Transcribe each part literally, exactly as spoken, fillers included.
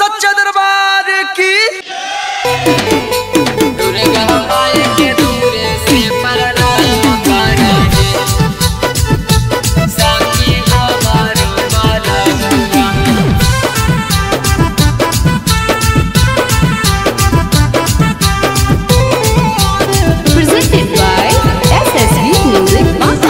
सच्चा दरबार की। दुर्गा माई के दूरे से प्रणाम करेंगे, साकी हमारो बाला presented by S S V Music Mama.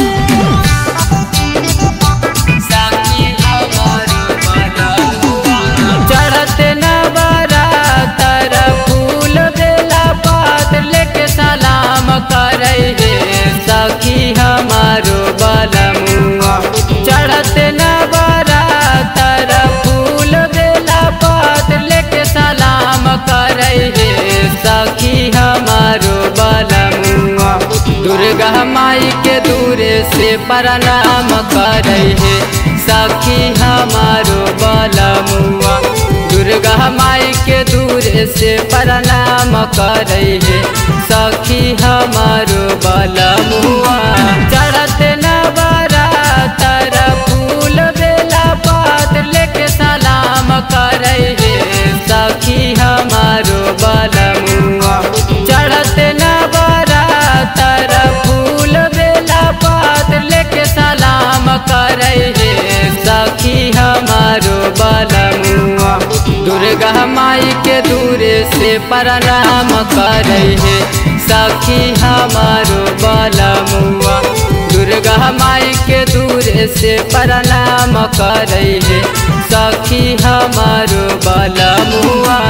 साकी हमारो बाला चढ़ते नवरा तर फूल बेला पात लेके सलाम करे हे, सखी हमारो बलमुआ। चढ़ते नवरा तर फूल बेला पात लेके सलाम करे हे, सखी हमारो बलमुआ। दुर्गा माई के दूरे से प्रणाम करे हे, सखी हमारो बलमुआ। दुर्गा माई के दूरे से प्रणाम करे हे, सखी हमारो बलमुआ। चढ़ते नवरा तर फूल बेला पात लेके सलाम करे हे, सखी हमारो बलमुआ। चढ़ते नवरा तर फूल बेला पात लेके सलाम करे हे, सखी हमारो बलमुआ। दुर्गा माई के दूरे से प्रणाम करे हे, सखी हमारो बलमुआ। दुर्गा माई के दूरे से प्रणाम करे हे, सखी हमारो बलमुआ।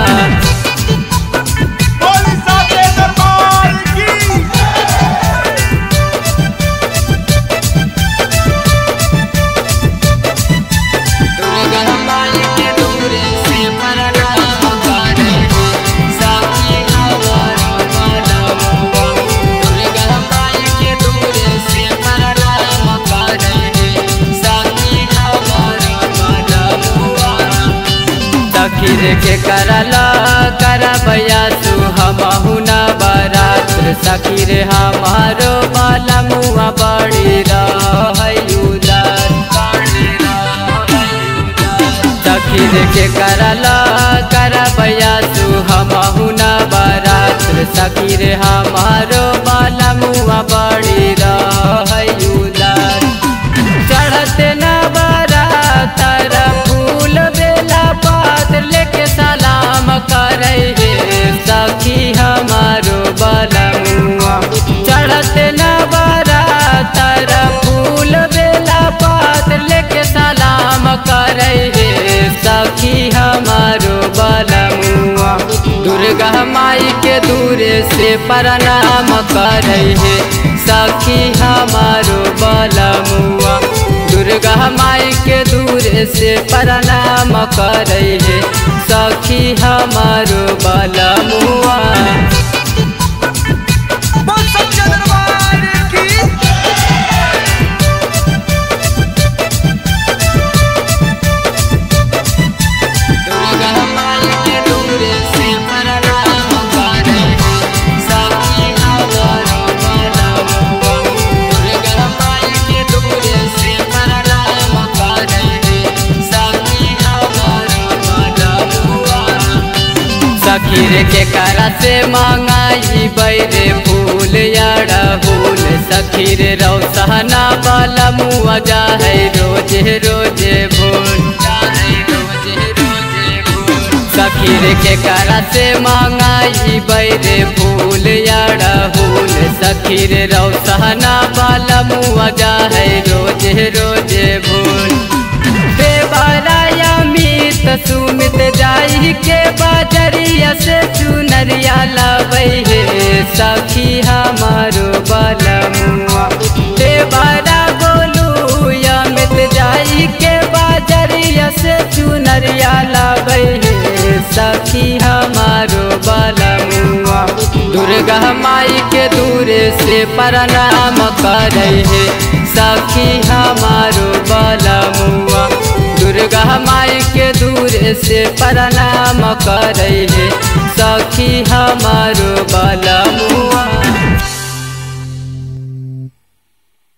बोली सच्चे दरबार की। दुर्गा माई के दूरे से प्रणाम करे हे, सखी हमारो बलमुआ। दुर्गा माई के दूरे से प्रणाम करे हे, सखी हमारो बलमुआ। सखी रे के करला करबैया तू हमहु न बरात्र, सखी रे हमारो बलमुआ बड़ी रहयुदार। सखी रे के करला करबैया तू हमहु न बरात्र, सखी रे हमारो बलमुआ बड़ी रहयुदार। चढ़ते नवरा तर फूल बेला पात लेके सलाम करे हे, सखी हमारो बलमुआ। चढ़ते नवरा तर फूल बेला पात लेके सलाम करे हे, सखी हमारो बलमुआ। दुर्गा माई के दूरे से प्रणाम करे हे, सखी हमारो बलमुआ। दुर्गा माई के दूरे से प्रणाम करे हे, सखी हमारो बलमुआ। बोल सच्चा दरबार की। दुर्गा माई के दूरे से प्रणाम करे हे, सखी हमारो बलमुआ। दुर्गा माई के दूरे से प्रणाम करे हे, सखी हमारो बलमुआ। सखी रे के करा से मांगाई बैरे फूल याड़ा फूल, सखी रे रौसहना बलमुआ जाहे रोजे रोजे भूल। सखी रे के करा से मांगाई बैरे फूल याड़ा फूल, सखी रे रौसहना बलमुआ जाहे रोजे रोजे भूल। देवराया मीत सुमित जाई के बाजरिया से चुनरिया लाबै हे, सखी हमारो बलमुआ। देवरा बोलू अमित जाई के बाजरिया से चुनरिया लाबै हे, सखी हमारो बलमुआ। दुर्गा माई के दूरे से प्रणाम करे हे, सखी हमारो बलमुआ। दुर्गा माई के दूरे से प्रणाम करे हे, सखी हमारो बलमुआ।